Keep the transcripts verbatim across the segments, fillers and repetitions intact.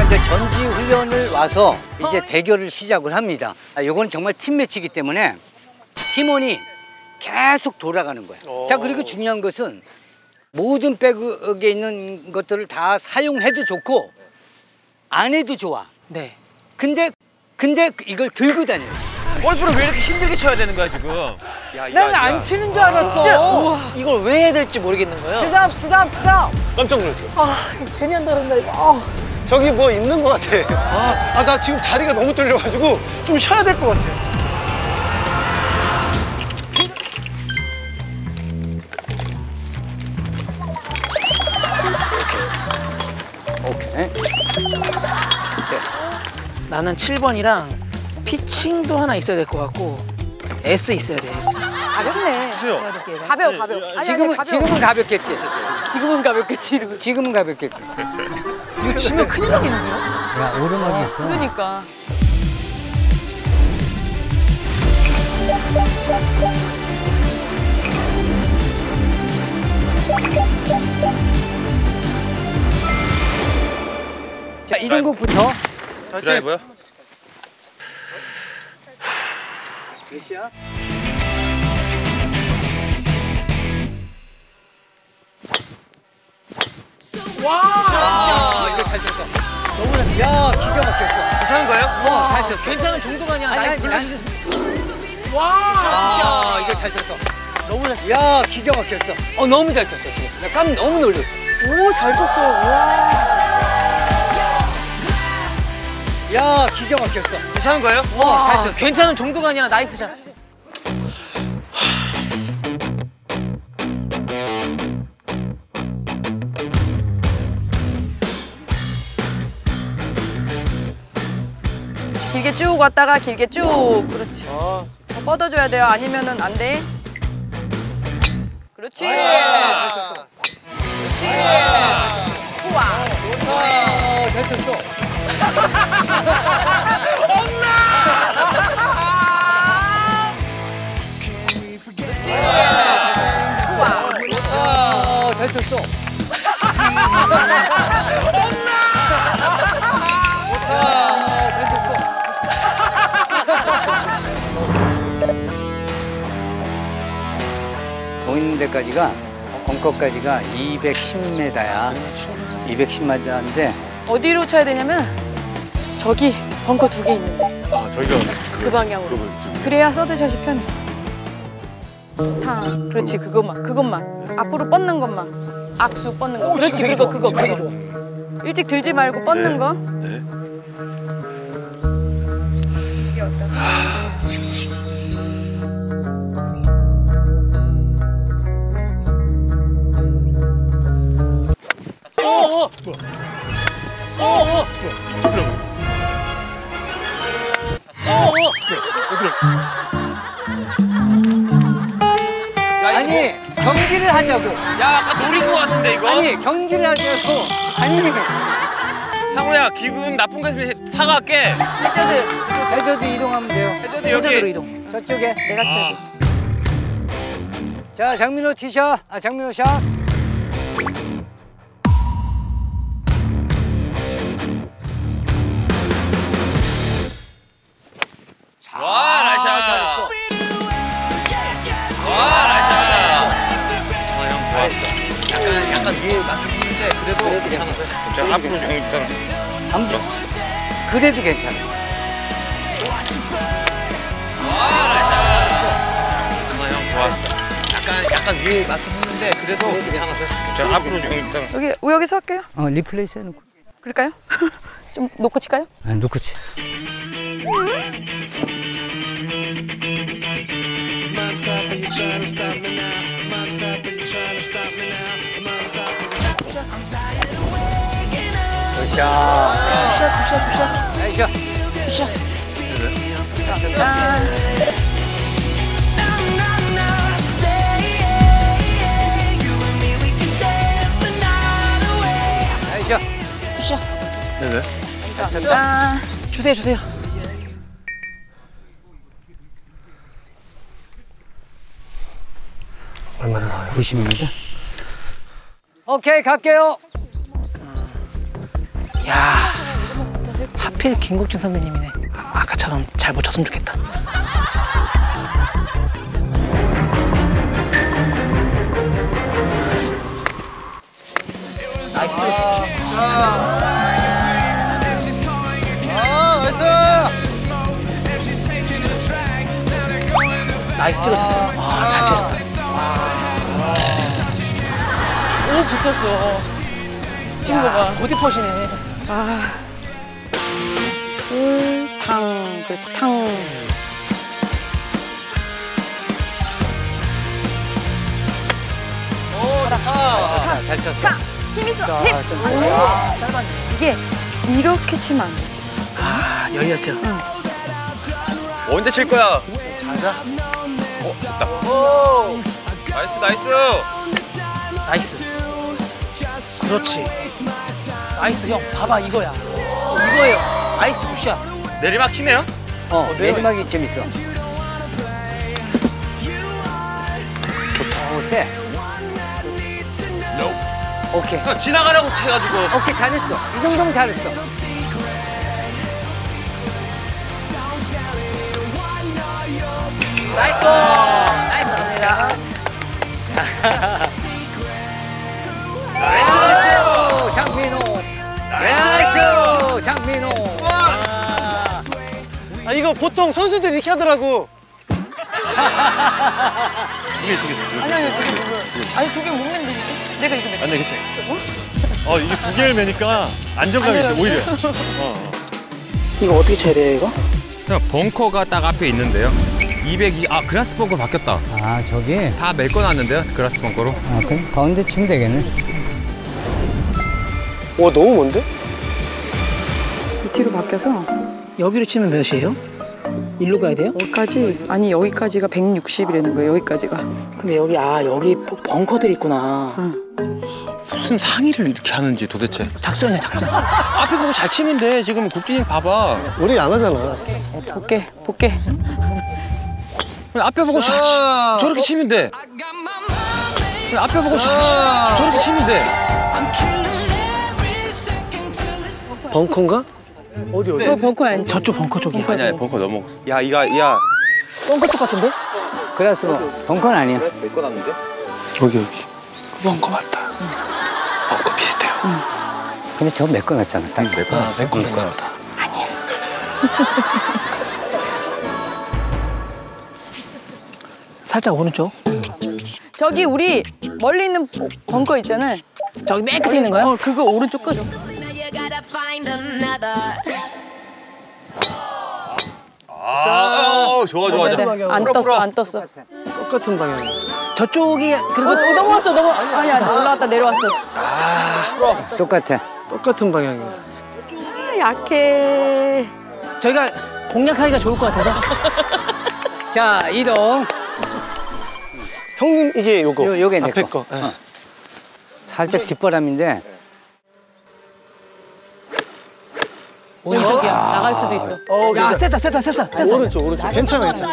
이제 전지 훈련을 와서 이제 대결을 시작을 합니다. 이건 정말 팀 매치이기 때문에 팀원이 계속 돌아가는 거예요. 자, 그리고 중요한 것은 모든 백에 있는 것들을 다 사용해도 좋고 안 해도 좋아. 네. 근데 근데 이걸 들고 다녀요. 골프를 왜 이렇게 힘들게 쳐야 되는 거야 지금? 난 안 치는 줄 알았어. 진짜 우와. 이걸 왜 해야 될지 모르겠는 거예요. 스탑 스탑 스탑. 깜짝 놀랐어. 아, 괜히 한다 그런다 이거. 아. 저기 뭐 있는 것 같아. 아, 아, 나 지금 다리가 너무 떨려가지고 좀 쉬어야 될 것 같아. 오케이. 됐어. 나는 칠 번이랑 피칭도 하나 있어야 될 것 같고 S 있어야 돼, S. 가볍네. 주세요. 가벼워, 가벼워. 아니, 지금은 아니, 가벼워. 지금은 가볍겠지. 지금은 가볍겠지. 이러고. 지금은 가볍겠지. 이거 치면 큰일 나겠는데요? 야, 오르막이 있어. 그러니까. 자, 이동국부터. 드라이버요? 몇이야? 와! 이거 잘 쳤어. 너무 잘. 야, 기가 막혔어. 괜찮은 거예요? 어, 잘 쳤어. 괜찮은 정도가 아니야. 아니, 나이스. 아니, 나이스. 와! 이거 잘 쳤어. 너무 잘. 야, 기가 막혔어. 어, 너무 잘 쳤어, 지금. 나 깜 너무 놀랐어. 오, 잘 쳤어. 와. 야, 기가 막혔어. 괜찮은 거예요? 어, 잘 쳤어. 괜찮은 정도가 아니라 나이스 샷. 길게 쭉 왔다가 길게 쭉. 그렇지. 아, 더 뻗어줘야 돼요. 아니면은 안 돼. 그렇지. 잘 쳤어. 우와. 아, 잘 쳤어. 아, 잘 쳤어. 아, 잘 쳤어. 보이는 데까지가 벙커까지가 이백십 미터야. 이백십 미터인데 어디로 쳐야 되냐면 저기 벙커 두 개 있는데 아 저기가 그 방향으로. 그래야 서드샷이 편해. 타. 그렇지, 그것만. 그것만. 앞으로 뻗는 것만. 악수 뻗는 거. 그렇지, 그거 그거 그거. 일찍 들지 말고 뻗는 거. 네. 이게 어떤? 어, 어, 어, 아니, 경기를 하자고. 야, 아까 노린 거 같은데 이거? 아니, 경기를 하자고. 아니, 상우야, 기분 나쁜 거 있으면 사과할게. 해저드. 해저드 이동하면 돼요. 해저드 해저드로 여기. 이동. 저쪽에. 내가 쳐야 돼. 자, 장민호 티샷. 아, 장민호 샷. 와, 나이스. 잘했어. 와, 나이스. 정말 형 좋았어. 약간 약간 위에 맞췄는데 그래도 괜찮았어. 괜찮아. 앞으로 좀 있잖아. 안 좋았어. 그래도 괜찮았어. 와, 나이스. 정말 형 좋았어. 약간 약간 위에 맞췄는데 그래도 괜찮았어. 괜찮아. 앞으로 좀 있잖아. 여기 여기서 할게요. 어, 리플레이스 해놓고. 그럴까요? 좀 놓고 칠까요? 아, 놓고 치. 굿샷. 굿샷, 굿샷, 굿샷. 나이스. 짠. 나이스. 굿샷. 네네. 짠. 주세요, 주세요. 얼마나 나와요? 구십 미터. 오케이, 갈게요. 야, 하필 김국진 선배님이네. 아, 아까처럼 잘 못 쳤으면 좋겠다. 나이스. 아, 나이스. 나이스 찍어쳤어. 아, 잘 쳤어. 오 붙였어. 친구가. 어디 퍼시네. 아. 음, 탕. 그렇지 탕. 오, 좋다. 자, 잘 쳤어. 힘 있어. 자, 힘. 좀 안 돼. 짧았네. 이게 이렇게 치면 안 돼. 아, 열렸죠. 언제 칠 거야? 자자. 어, 됐다. 오. 나이스, 나이스. 나이스. 그렇지. 나이스. 형, 봐봐, 이거야. 이거예요. 나이스 굿샷. 내리막 키네요? 어, 내리막이 좀 있어. 좋다. 오, 세. 오케이. 그냥 지나가라고 쳐가지고. 오케이, 잘했어. 이 정도면 잘했어. 나이스. 나이스 갑니다. 나이스! 장민호! 나이스! 장민호! 아, 이거 보통 선수들이 이렇게 하더라고. 이게 두 개, 두 개. 아니 아니 두 개 먹어요. 아니 두 개 못 맨데 이게. 내가 이거 내. 안 되겠지? 어, 이게 두 개를 매니까 안정감이 있어, 오히려. 어, 어. 이거 어떻게 쳐야 돼요, 이거? 그냥 벙커가 딱 앞에 있는데요. 이백이, 아, 그라스 벙커 바뀌었다. 아, 저기? 다 메꿔놨는데요, 그라스 벙커로. 아, 그럼 가운데 치면 되겠네. 와, 너무 먼데? 밑으로 바뀌어서 여기로 치면 몇이에요? 일로 가야 돼요? 여기까지 아니 여기까지가 백육십이라는 거예요. 여기까지가. 근데 여기, 아, 여기 벙커들 있구나. 응. 무슨 상의를 이렇게 하는지 도대체. 작전이야, 작전. 앞에 보고 잘 치면 돼. 지금 국진이 봐봐. 우리 안 하잖아. 볼게 볼게. 앞에 보고 잘 치. 아. 저렇게 치면 돼. 앞에 보고 잘 치. 아. 저렇게 치면 돼. 벙커인가? 어디, 어디? 저 벙커 아니지? 저쪽 벙커 쪽이야. 벙커. 아니야, 벙커 넘어. 야, 이거, 야. 벙커 쪽 같은데? 그래서 뭐, 벙커는 아니야. 메꿔놨는데? 저기, 여기. 벙커 맞다. 벙커 비슷해요. 근데 저거 메꿔놨잖아. 딱 메꿔놨어. 메꿔놨어. 살짝 오른쪽. 저기 우리 멀리 있는 벙커 있잖아. 저기 맨 끝에 있는 거야? 어 그거 오른쪽 거죠. 아, 어, 좋아, 좋아, 네네. 좋아. 안 풀어, 떴어 풀어. 안 떴어. 똑같은 방향. 저쪽이 어, 그래도 어, 넘어왔어 넘어. 아니 아니 올라왔다 내려왔어. 똑같아. 똑같은 방향이야. 아, 약해. 저희가 공략하기가 좋을 것 같아서. 자, 이동. 형님, 이게 요거. 요, 요게 내 앞에 거. 거. 예. 어. 살짝 뒷바람인데. 오른쪽이야. 나갈 수도 있어. 어, 야, 괜찮아. 셌다, 셌다, 셌다, 셌어. 오른쪽, 오른쪽. 괜찮아, 괜찮아.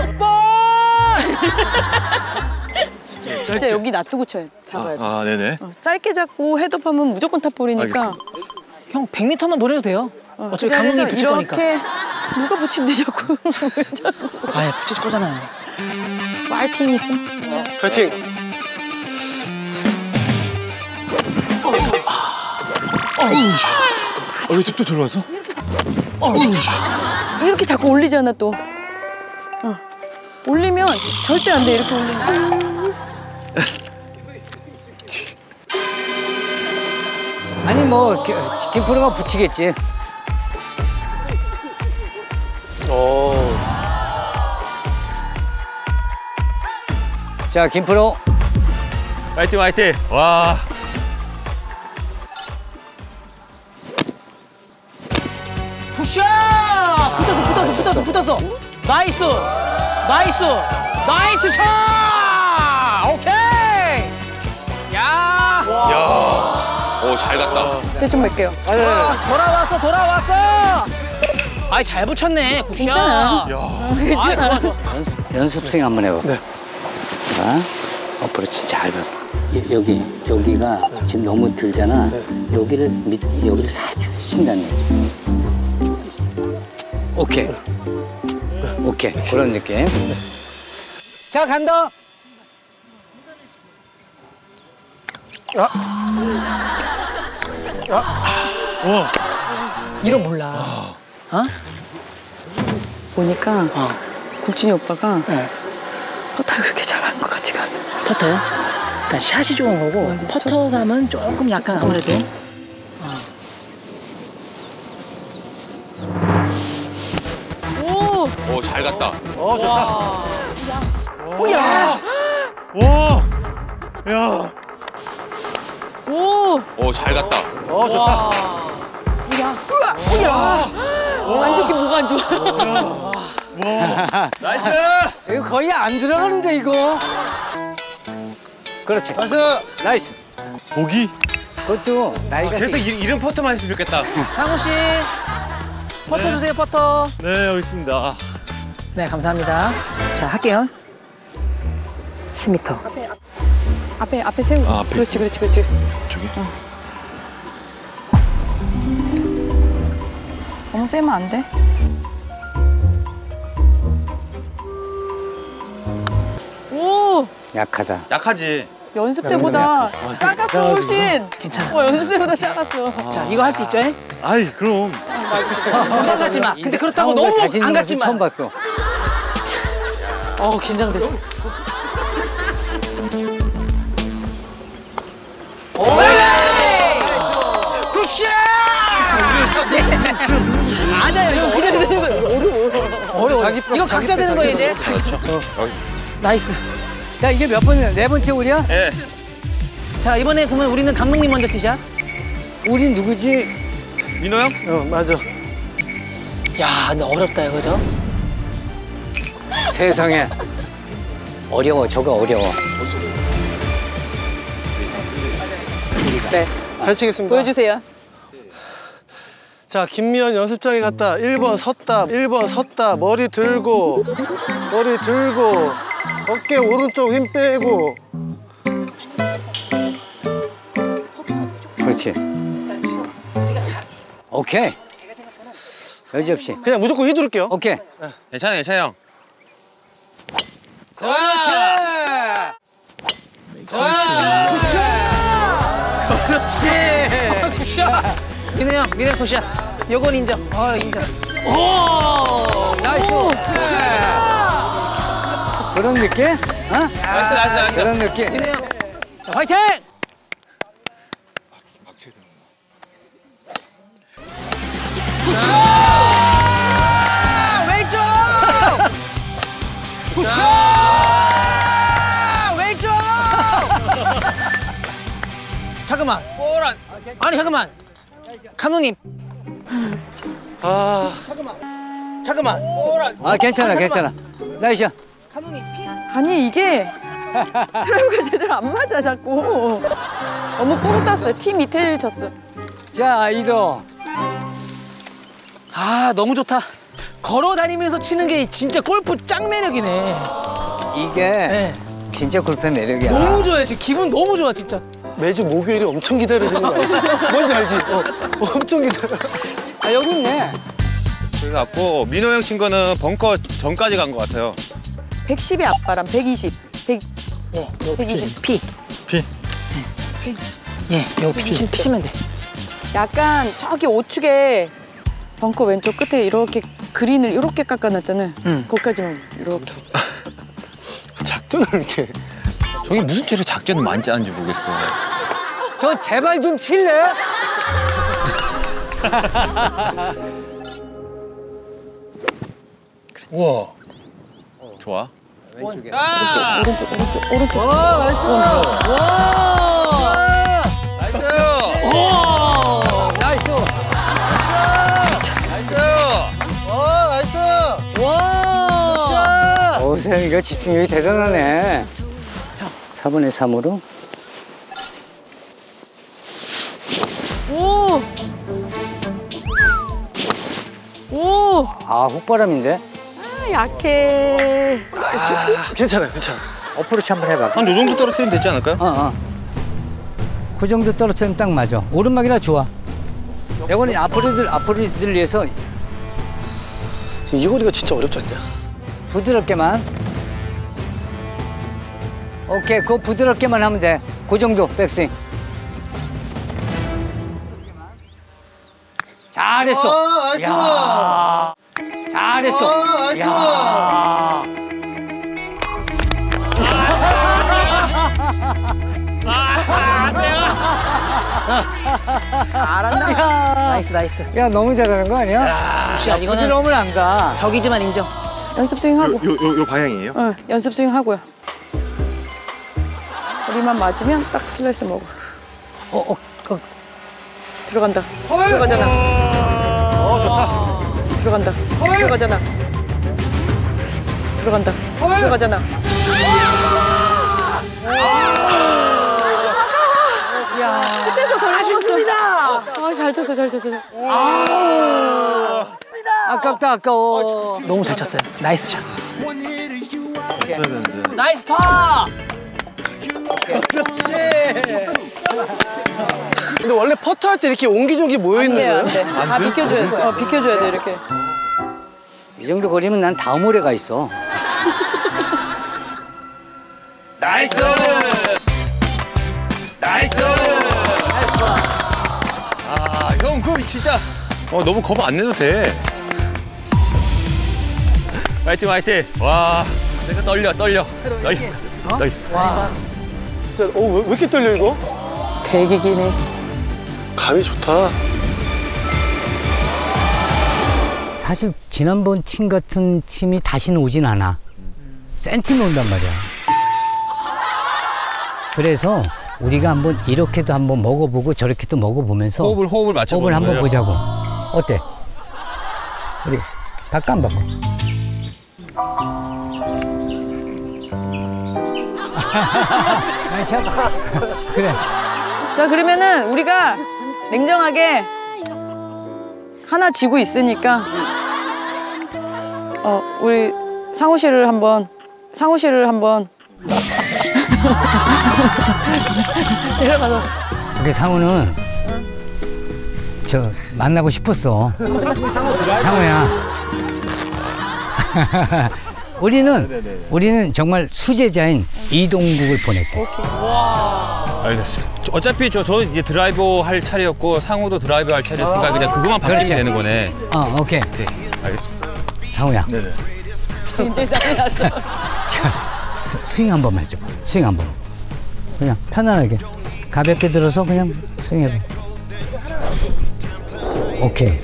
진짜 여기 놔두고 쳐야 잡아야 돼. 아, 네네. 어, 짧게 잡고 헤드하면 무조건 탑볼이니까. 알겠습니다. 형, 백 미터만 노려도 돼요. 어, 어차피 그 자리에서 감독님 붙일 거니까. 이렇게 누가 붙인데 자꾸. 아예 붙일 거잖아요. 파이팅 있어. 파이팅. 어, 왜 또 저리 왔어? 이렇게 자꾸 올리잖아 또. 어. 올리면 절대 안 돼 이렇게 올리면. 아니, 뭐, 기- 김프로가 붙이겠지. 오. 자, 김프로. 화이팅, 화이팅. 와. 굿샷! 붙었어, 붙었어, 붙었어, 붙었어. 나이스! 나이스! 나이스 샷! 오케이! 야! 야. 오, 잘 갔다. 제좀 뵐게요. 아, 돌아왔어, 돌아왔어! 아이, 잘 붙였네, 굿샷. 괜찮아. 야. 괜찮아. 아이, 좋아, 좋아. 연습, 연습 스윙 한번 해봐. 네. 자, 어프로치 잘 봐. 여- 여기, 여기가 지금 너무 들잖아. 여기를 밑, 여기를 살짝 스친다는 얘기. 오케이. 오케이. 그런 느낌. 자, 간다. 아. 아. 와. 이런 몰라. 어? 보니까 어. 국진이 오빠가 네. 퍼터를 그렇게 잘하는 것 같지가 않아. 퍼터요? 그러니까 샷이 좋은 거고 맞아, 퍼터감은 조금 약간 아무래도 오! 오, 잘 갔다. 어, 좋다. 오야! 와. 야. 오! 오, 잘 갔다. 어, 좋다. 오야! 오야! 안 좋게 뭐가 안 좋아? 와. 나이스! 이거 거의 안 들어가는데, 이거. 그렇지. 나이스. 나이스. 보기? 그것도 나이가. 계속 이, 이런 퍼터만 했으면 좋겠다. 상우 씨 퍼터 주세요 퍼터. 네, 여기 있습니다. 네 감사합니다. 자, 할게요. 십 미터. 앞에, 앞에 세우고. 아, 앞에 그렇지, 있어. 그렇지, 그렇지. 저기? 너무 세면 안 돼. 오! 약하다. 약하지. 연습 때보다 작았어, 훨씬. 괜찮아. 어, 연습 때보다 작았어. 자 이거 할 수 있죠? 아이, 그럼. 부담 갖지 마. 근데 그렇다고 상우가 너무 자신 안 있는 갖지 모습 마. 처음 봤어. 어 긴장돼. 아니야 이거 그냥 되는 거야. 어려워. 이거 각자 되는 거야 이제. 나이스. 자, 이게 몇 번이야? 네 번째 홀이야? 예. 자 이번에 그러면 우리는 감독님 먼저 티샷. 우린 누구지? 민호 형? 어, 맞아. 야 근데 어렵다 이거 그죠? 세상에. 어려워, 저거 어려워. 네, 잘 치겠습니다. 보여주세요. 자, 김미연 연습장에 갔다. 일 번 섰다. 일 번 섰다. 머리 들고. 머리 들고. 어깨 오른쪽 힘 빼고. 그렇지. 오케이. 여지없이. 그냥 무조건 휘두를게요. 오케이. 괜찮아, 괜찮아, 형. 민우 형, 민우 형 굿샷. 요건 인정. 어 인정. 오! 나이스. 그런 느낌? 어? 나이스, 나이스, 나이스. 그런 느낌. 민우 형. 자, 화이팅! 굿샷! 왼쪽! 굿샷! 왼쪽! 잠깐만. 뽀란. 아니 잠깐만. 감독님. 아, 잠깐만. 아, 괜찮아, 괜찮아. 나이스. 감독님 피. 아니, 이게 드라이브가 제대로 안 맞아, 자꾸. 너무 뻥 떴어요. 티 밑에를 쳤어. 자, 이도. 아 너무 좋다. 걸어 다니면서 치는 게 진짜 골프 짱 매력이네. 이게 네. 진짜 골프의 매력이야. 너무 좋아요. 지금 기분 너무 좋아 진짜. 매주 목요일에 엄청 기다려지는 거 알지? 뭔지 알지? 어, 엄청 기다려. 아, 여기 있네. 그래 갖고 민호 형 친 거는 벙커 전까지 간 것 같아요. 백십의 앞바람, 백이십. 백, 예, 백이십. 피. 피. 예, 요거 피 치- 피시면 돼. 약간 저기 우측에 벙커 왼쪽 끝에 이렇게 그린을 이렇게 깎아놨잖아. 응. 거기까지만 이렇게. 작전을 이렇게. 저게 무슨 죄로 작전을 많이 짜는지 모르겠어요. 저 제발 좀 칠래? 우와. 좋아. 왼쪽에. 오른쪽, 오른쪽, 오른쪽. 와, 나이스. 와! 나이스! 오! 나이스. 나이스! 아, 나이스! 와! 오, 세영이가 집중력이 대단하네. 사 분의 삼으로. 오! 오! 아, 훅바람인데? 아, 약해. 괜찮아요, 괜찮아. 어프로치 한번 해봐. 한 요 정도 떨어뜨리면 되지 않을까요? 어, 어. 그 정도 떨어뜨리면 딱 맞아. 오르막이라 좋아. 이거는 앞으로들, 앞으로들 위해서 이 거리가 진짜 어렵지 않냐? 부드럽게만. 오케이, 그거 부드럽게만 하면 돼. 그 정도 백스윙. 잘했어. 아, 나이스. 야, 잘했어. 아, 나이스. 야. 잘한다. 나이스 나이스. 야, 너무 잘하는 거 아니야? 야, 이거는 부드러움을 안 가. 적이지만 인정. 연습 스윙 하고. 요, 요, 요 방향이에요? 응, 연습 스윙 하고요. 거리만 맞으면 딱 슬라이스 먹어. 어, 어, 어. 들어간다. 들어가잖아. 어, 좋다. 들어간다. 들어가잖아. 들어간다. 들어가잖아. 야. 그때서 걸렸습니다. 아, 잘 쳤어, 잘 쳤어. 아깝다, 아까워. 너무 잘 쳤어요. 나이스 샷. 있어야 되는데. 나이스 파. 근데 원래 퍼트 할 때 이렇게 옹기종기 모여 있는 안 돼, 거예요? 안 돼. 다 비켜줘야 돼. 어, 비켜줘야 돼, 이렇게. 이 정도 거리면 난 다음 홀에가 있어. 나이스! 나이스! 아, 형 그거 진짜 어 너무 겁 안 내도 돼. 화이팅 화이팅! 와, 내가 떨려 떨려 떨려 떨려. 와. 진짜, 어, 왜, 왜 이렇게 떨려, 이거? 되게 기네. 감이 좋다. 사실 지난번 팀 같은 팀이 다시는 오진 않아. 센 팀이 온단 말이야. 그래서 우리가 한번 이렇게도 한번 먹어보고 저렇게도 먹어보면서 호흡을 호흡을 맞춰 호흡을 보는 한번 거예요. 보자고. 어때? 우리 바꿔 안 바꿔? 나이스. 그래. 자, 그러면은 우리가 냉정하게 하나 지고 있으니까 어, 우리 상호 씨를 한번 상호 씨를 한번 내려가서 우리 상우는 저 만나고 싶었어. 상우야. 우리는 우리는 정말 수제자인 이동국을 보낼게. 알겠습니다. 저- 어차피 저 저 이제 드라이버 할 차례였고 상호도 드라이버 할 차례였으니까 그냥 그것만 바뀌면 그렇지. 되는 거네. 어, 오케이. 오케이, 알겠습니다. 상우야. 네네. 이제 달려왔어. 자, 스, 스윙 한 번만 해줘봐. 스윙 한 번. 그냥 편안하게 가볍게 들어서 그냥 스윙해봐. 오케이.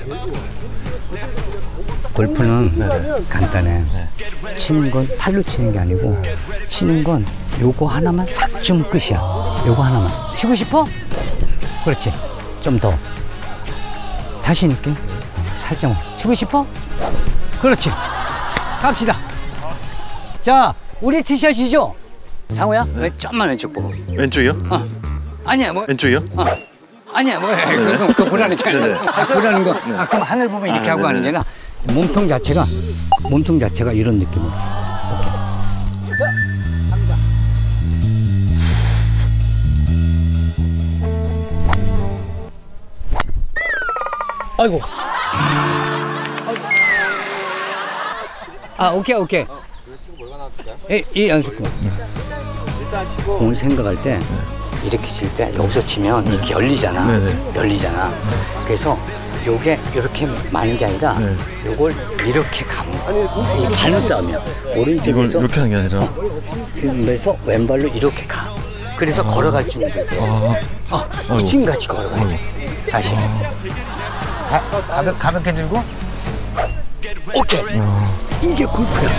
골프는 간단해. 치는 건 팔로 치는 게 아니고 치는 건 요거 하나만 싹 주면 끝이야. 요거 하나만. 치고 싶어? 그렇지. 좀 더. 자신 있게. 살짝만. 치고 싶어? 그렇지. 갑시다. 자, 우리 티샷이죠? 상우야, 왜 좀만 왼쪽 보고. 왼쪽이요? 어. 아니야, 뭐. 왼쪽이요? 어. 아니야, 뭐. 그거, 그거 보라는 게 아니라. 네네. 아, 보라는 거. 아, 그럼 하늘 보면 이렇게 아, 하고 하는 게 네네. 아니라 몸통 자체가, 몸통 자체가 이런 느낌으로. 오케이. 자, 갑니다. 아이고. 아, 오케이, 오케이. 이, 이 연습구. 공을 생각할 때 이렇게 칠 때 여기서 치면 이렇게 열리잖아. 네네. 열리잖아. 그래서 요게 이렇게 많은 게 아니라 네. 요걸 이렇게 가면 돼. 이 가는 싸움이야. 이걸 오른쪽에서 이렇게 하는 게 아니라. 그래서 왼발로 이렇게 가. 그래서 걸어갈 준비돼. 아, 어, 아이고. 미친같이 걸어가야 돼. 다시. 가, 가볍, 가볍게 들고. 오케이. 이게 골프야.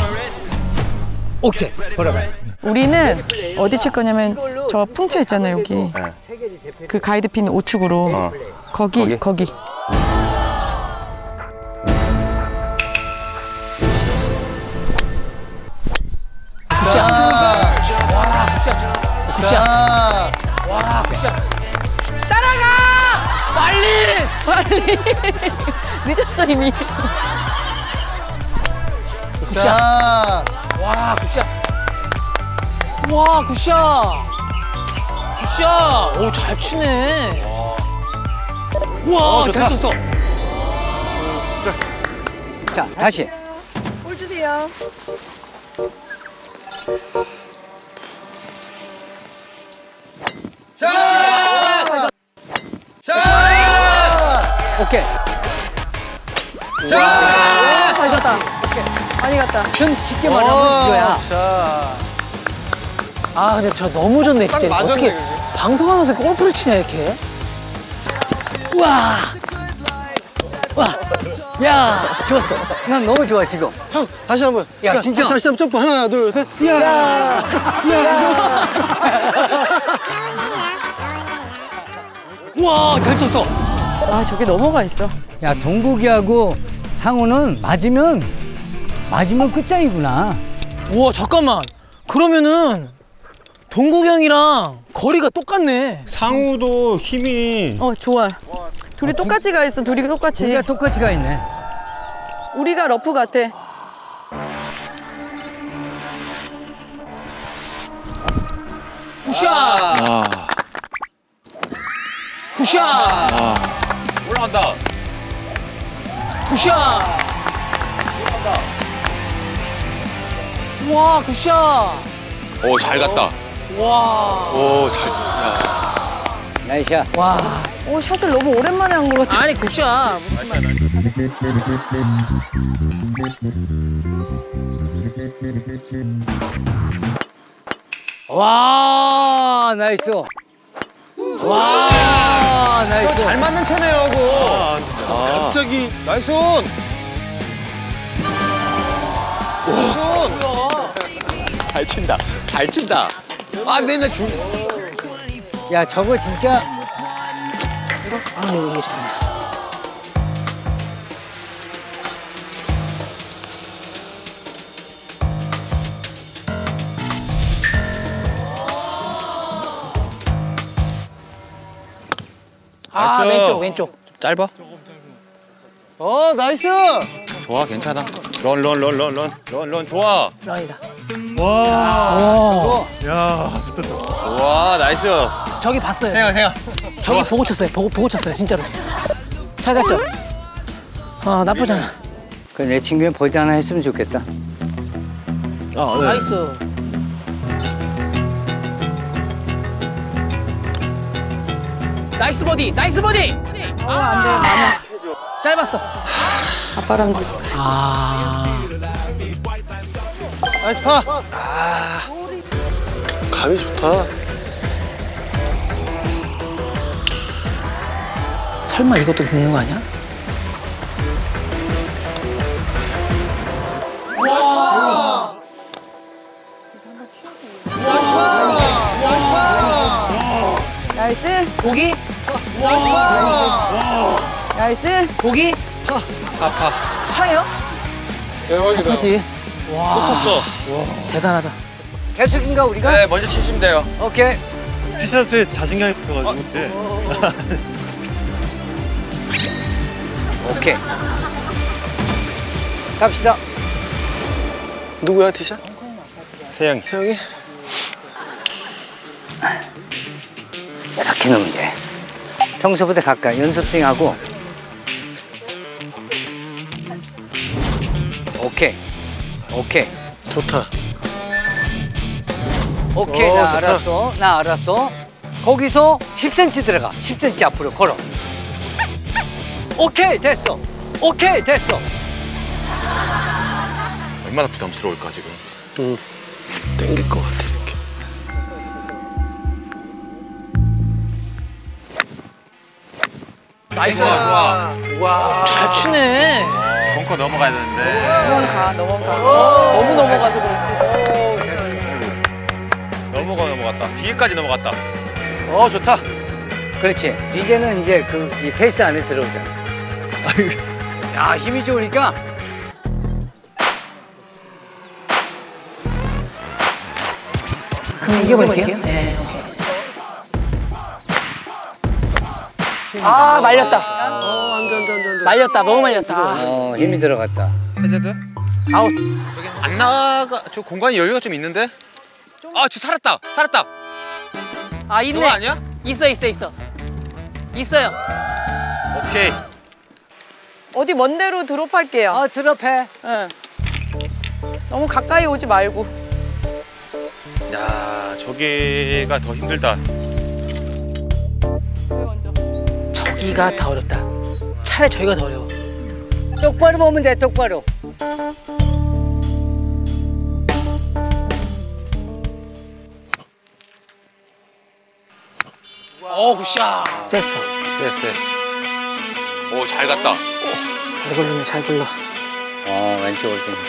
오케이. 걸어가. 우리는 어디 칠 거냐면 저 풍차 있잖아요, 여기. 그 가이드핀 우측으로. 어. 거기, 거기. 거기? 자, 빨리! 빨리! 늦었어, 이미. 자. 와, 굿샷. 와, 굿샷. 굿샷. 오, 잘 치네. 와, 어, 잘 좋다. 쳤어. 자, 다시. 볼 주세요. 오케이. 잘 졌다. 많이 갔다. 좀 쉽게 말하면 이거야. 자. 아 근데 저 너무 좋네 진짜. 딱 맞았네, 어떻게 그게. 방송하면서 골프를 치냐 이렇게. 우와. 와. 야, 좋았어. 난 너무 좋아, 지금. 형, 다시 한 번. 야, 진짜. 다시 한 번 점프. 하나, 둘, 셋. 이야! 이야! 우와, 잘 쳤어. 아 저게 넘어가 있어. 야, 동국이하고 상우는 맞으면, 맞으면 끝장이구나. 우와 잠깐만. 그러면은 동국이 형이랑 거리가 똑같네. 상우도 힘이 어 좋아. 둘이 똑같이 가 있어. 둘이 똑같이. 우리가 똑같이 가 있네. 우리가 러프 같아. 굿샷. 아, 굿샷. 아. 올라간다. 굿샷. 와 굿샷. 오, 잘 갔다. 와. 오, 잘. 야. 나이샤. 와. 오 샷을 너무 오랜만에 한 것 같아. 아니 굿샷. 와, 나이스. 와, 나이스. 잘 맞는 차네요, 그거. 아, 근데 갑자기 나이스. 잘 친다. 잘 친다. 아, 맨날 줄. 야, 저거 진짜. 아 이게 잠깐만. 아 나이스. 왼쪽 왼쪽. 짧아? 어, 나이스! 좋아, 괜찮아. 런, 런, 런, 런, 런, 런, 런, 좋아. 라이다. 와. 와. 야, 붙었다. 좋아, 나이스. 저기 봤어요. 생각, 생각. 저기 보고 쳤어요. 보고 보고 쳤어요 진짜로. 잘 갔죠? 아 나쁘지 않아. 그 내 친구는 버디 하나 했으면 좋겠다. 아, 네. 나이스. 나이스 버디. 나이스 버디. 어 안돼 많아. 짧았어. 아빠랑 도 아. 나이스 파! 아. 감이 좋다. 설마 이것도 듣는 거 아니야? 나이스. 고기? 나이스. 고기? 파파. 파예요? 대박이다. 그지? 와. 쳤어. 대단하다. 계속인가, 우리가? 네, 먼저 치시면 돼요. 오케이. 티셔츠에 자신감이 붙어가지고. 네. 오케이. 갑시다. 누구야, 티샷? 세영이. 형이? 이렇게 넣으면 돼. 평소보다 가까이 연습생하고. 오케이. 오케이. 좋다. 오케이. 어, 나 좋다. 알았어. 나 알았어. 거기서 십 센티미터 들어가. 십 센티미터 앞으로 걸어. 오케이. 됐어. 오케이. 됐어. 얼마나 부담스러울까, 지금. 응. 땡길 것 같아, 이렇게. 나이스. 좋아. 와. 잘 추네. 벙커 넘어가야 되는데. 넘어가 넘어가. 너무 넘어가서 그렇지. 넘어가, 넘어갔다. 뒤에까지 넘어갔다. 어, 좋다. 그렇지. 이제는 이제 그 이 페이스 안에 들어오잖아. 야, 힘이 좋으니까. 그럼 이겨버릴게요. 네. 아 말렸다. 어, 안 돼, 안 돼, 안 돼, 안 돼. 말렸다. 너무 말렸다. 어, 힘이 들어갔다. 해제드? 아웃. 여기 안 나가. 저 공간이 여유가 좀 있는데? 아, 저 살았다. 살았다. 아 이거 있네. 아니야? 있어 있어 있어. 있어요. 오케이. 어디 먼 데로 드롭할게요. 어, 드롭해. 응. 너무 가까이 오지 말고. 야, 저기가 더 힘들다. 저기가 더 어렵다. 차라리 저기가 더 어려워. 똑바로 보면 돼, 똑바로. 어 굿샷. 셌어. 쎄 쎄. 오 잘 갔다. 잘 걸렸네, 잘 걸려. 어, 왼쪽으로 좀.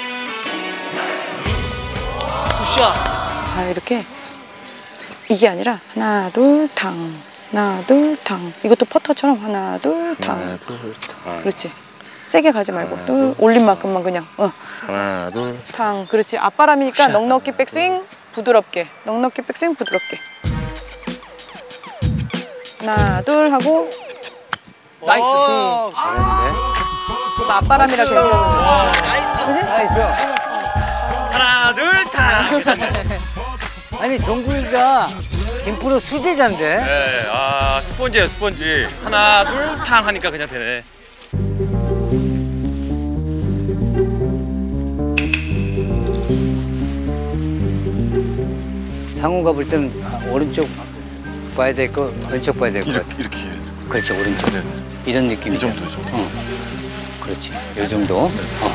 굿샷. 아 이렇게 이게 아니라 하나 둘 탕, 하나 둘 탕. 이것도 퍼터처럼 하나 둘 탕. 하나 둘 탕. 그렇지. 세게 가지 말고 또 올린 만큼만 그냥. 어. 하나 둘. 탕. 그렇지. 앞바람이니까 넉넉히 백스윙 부드럽게. 넉넉히 백스윙 부드럽게. 하나 둘 하고 나이스. 잘했는데? 그거 앞바람이라 괜찮은데. 나이스. 하나, 둘, 타! 아니, 동국이가 김프로 수제자인데? 네, 아, 스펀지예요, 스펀지. 하나, 둘, 탕 하니까 그냥 되네. 상우가 볼 때는 오른쪽 봐야 될 거, 왼쪽 봐야 될 거. 이렇게, 이렇게 해야죠. 그렇죠, 오른쪽. 네. 이런 느낌이죠. 이 정도, 이 정도. 어. 그렇지, 이 정도. 어.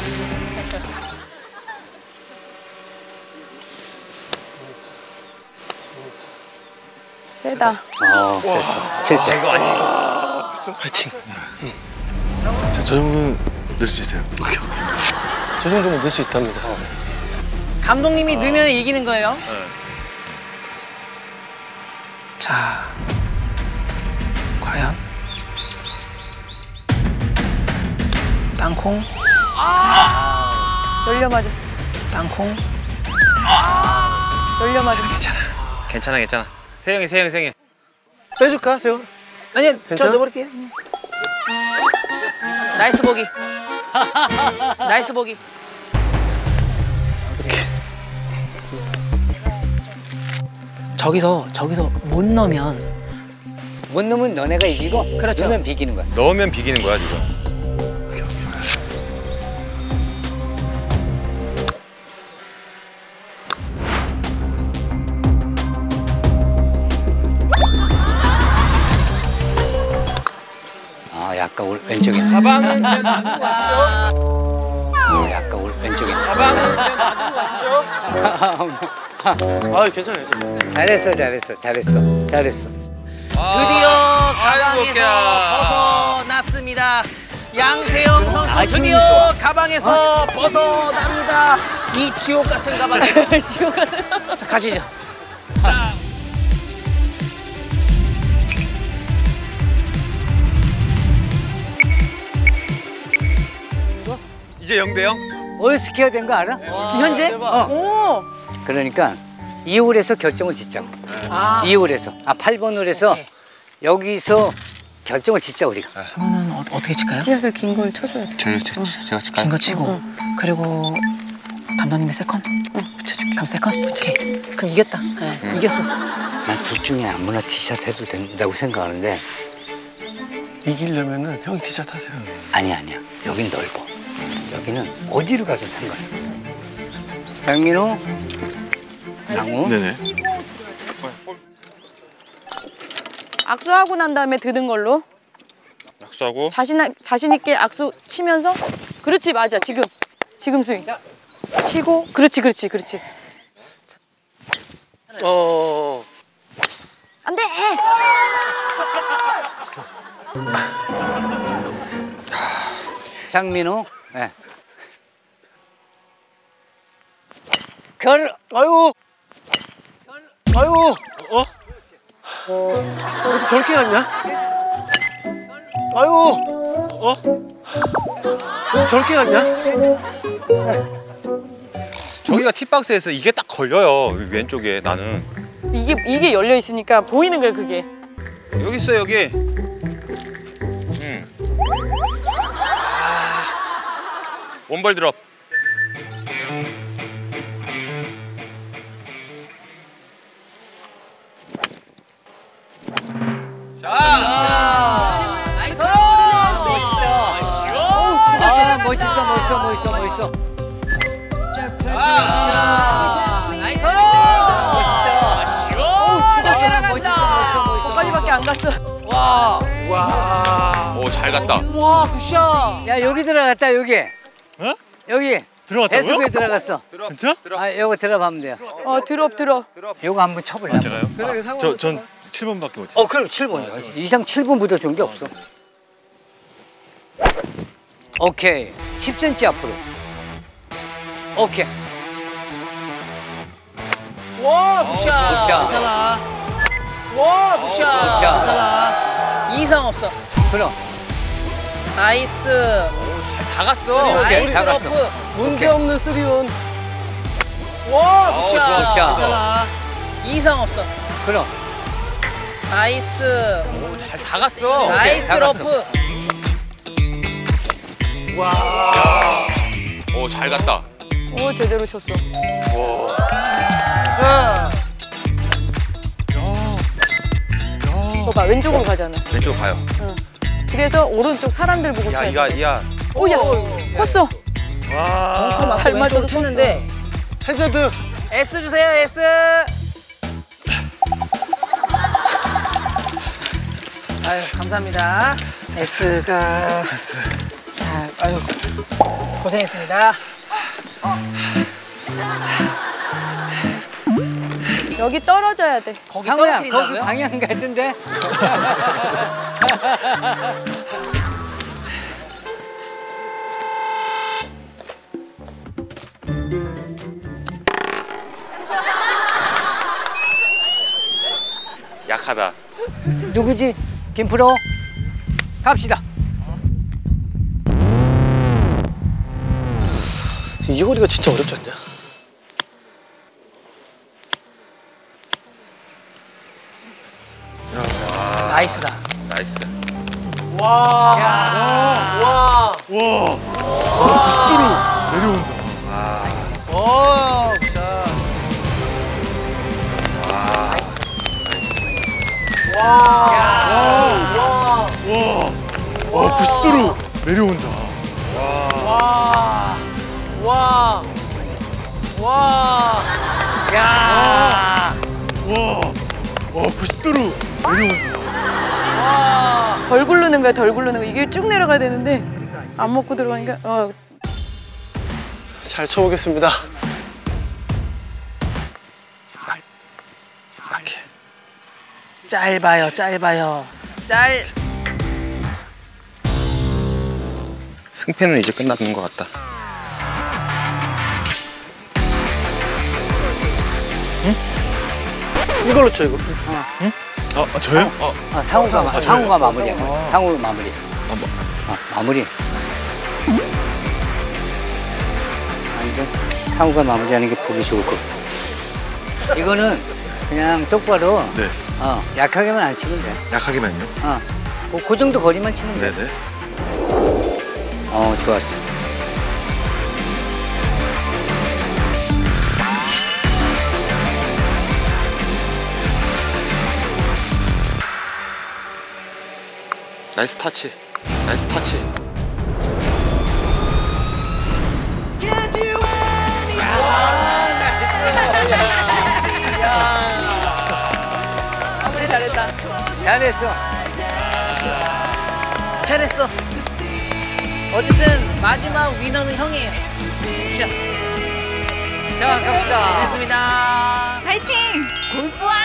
세다. 어, 셌어. 칠 대. 이거 아니. 화이팅. 자, 저 정도는 늘 수 있어요. 오케이, 오케이. 저 정도면 넣을 수 있답니다. 감독님이 넣으면 이기는 거예요. 네. 자, 과연 땅콩, 열려 맞았어. 땅콩. 열려 맞았어. 괜찮아 괜찮아. 세영이 세영이 세영이. 빼줄까, 세훈? 아니야, 저 괜찮아? 넣어볼게요. 나이스 보기. 나이스 보기. 저기서 저기서 못 넣으면 못 넣으면 너네가 이기고, 그렇죠. 넣으면 비기는 거야. 넣으면 비기는 거야, 지금. 아, 약간 올, 왼쪽에. 가방은 어, 약간 올, 왼쪽에. 가방은 아, 괜찮아, 괜찮아. 잘했어, 잘했어, 잘했어, 잘했어. 드디어 아이고, 가방에서 깨야. 벗어났습니다. 양세형 선수 아, 힘이 드디어 좋아. 가방에서 벗어납니다. 이 지옥 같은 가방에. 지옥 같은. 자, 가시죠. 이제 영 대 영? 올스퀘어 된 거 알아? 지금 현재? 대박. 오. 그러니까 이 홀에서 결정을 짓자고. 아, 이 홀에서. 아, 팔 번 홀에서 오케이. 여기서 결정을 짓자, 우리가. 그러면 어, 어떻게 칠까요? 씨앗을 긴 걸 쳐줘야 돼. 저, 저, 저, 제가 칠까요? 긴 거 치고 그리고 감독님의 세컨? 응, 붙여줄게. 그럼 세컨? 오케이. 그럼 이겼다. 네, 이겼어. 난 둘 중에 아무나 티샷 해도 된다고 생각하는데 이기려면은 형이 티샷 하세요. 아니야, 아니야. 여긴 넓어. 여기는 어디로 가도 상관없어. 장민호, 상우. 네네. 악수하고 난 다음에 드는 걸로. 약수하고. 자신 자신 있게 악수 치면서. 그렇지 맞아 지금. 지금 스윙. 치고. 그렇지 그렇지 그렇지. 어. 안 돼. 장민호. 네. 결. 아유. 아유. 어? 왜 이렇게 저렇게 갔냐? 아유. 어? 왜 이렇게 저렇게 갔냐? 저기가 팁박스에서 이게 딱 걸려요, 왼쪽에 나는. 이게 이게 열려 있으니까 보이는 거야 그게. 여기 있어, 여기. 응. 아. 원벌 드롭. 자! 나이스! 어우 멋있어, 멋있어, 멋있어. 아, 나이스. 멋있다. 멋있어, 멋있어, 멋있어. 거기까지밖에 안 갔어. 와. 와. 오, 잘 갔다. 와, 굿샷. 야, 여기 들어갔다, 여기. 어? 여기. 들어갔다고요? 배수구에 들어갔어. 진짜? 아, 요거 들어가면 돼요. 어 드롭 드롭. 요거 한번 쳐볼래? 아, 제가요? 그래, 상관없어. 저, 전 칠 번밖에 못 쳐요. 어, 그럼 칠 번. 이상 칠 번보다 좋은 게 없어. 오케이. 십 센티미터 앞으로. 오케이. 와, 굿샷. 굿샷. 괜찮아. 와, 굿샷. 굿샷. 괜찮아. 이상 없어. 그럼. 나이스. 다 갔어. 오케이, 나이스 다 갔어. 러프. 문제 없는 쓰리온. 와, 어, 굿샷. 좋아, 굿샷. 괜찮아. 이상 없어. 그럼. 나이스. 오, 잘 다 갔어. 나이스 다 갔어. 러프. 와. 오, 잘 갔다. 오 제대로 쳤어. 자. 봐봐 왼쪽으로 가잖아. 왼쪽 가요. 그래서 오른쪽 사람들 보고 야, 쳐야 이야, 돼. 이야. 오야 컸어. 와. 잘 맞아서 쳤는데. 해저드. S 주세요, S. 아유, 감사합니다. S가. 자, 아유, 고생했습니다. 여기 떨어져야 돼. 거기 상우야, 거기 떨어뜨린다고요? 방향 같은데? 약하다. 누구지? 김프로? 갑시다. 이 거리가 진짜 어렵지 않냐? 나이스다. 나이스. 와. 와. 와. 구십 도로 내려온다. 어, 자. 와. 와, 구십 도로 내려온다. 와. 와. 와. 야. 와. 와, 구십 도로 내려온다. 와. 덜 굴르는 거야 덜 굴르는 거. 이게 쭉 내려가야 되는데 안 먹고 들어가니까 어 잘 쳐보겠습니다. 이렇게. 짧아요, 짧아요. 짧. 승패는 이제 끝나는 것 같다. 이걸로 쳐, 이거. 아, 아, 저요? 어. 아, 상우가, 마, 아, 상우가 저요? 마무리야. 상우 마무리. 아, 뭐. 아, 마무리. 완전 상우가 마무리하는 게 보기 좋을 것 같아. 이거는 그냥 똑바로 네. 어, 약하게만 안 치면 돼. 약하게만요? 어, 그, 그 정도 거리만 치면 돼. 네네. 어, 좋았어. 나이스 타치. 나이스 타치. 마무리 잘했다. 잘했어. 잘했어. 어쨌든 마지막 위너는 형이에요. 굿샷. 자, 갑시다. 됐습니다. 파이팅! 골프와